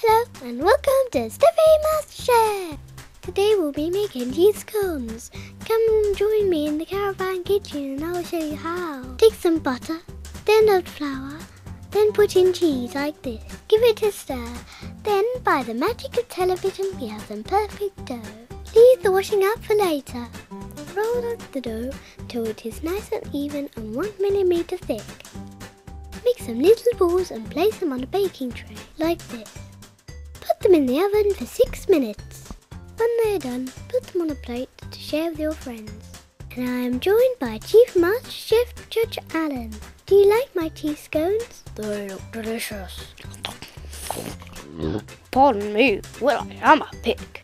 Hello and welcome to Steffi MasterChef! Today we'll be making cheese scones. Come join me in the caravan kitchen and I'll show you how. Take some butter, then add flour, then put in cheese like this. Give it a stir. Then by the magic of television we have some perfect dough. Leave the washing up for later. Roll out the dough till it is nice and even and 1 millimeter thick. Make some little balls and place them on a baking tray, like this. Put them in the oven for 6 minutes. When they are done, put them on a plate to share with your friends. And I am joined by Chief Master Chef Judge Alan. Do you like my cheese scones? They look delicious. Pardon me, well, I am a pig.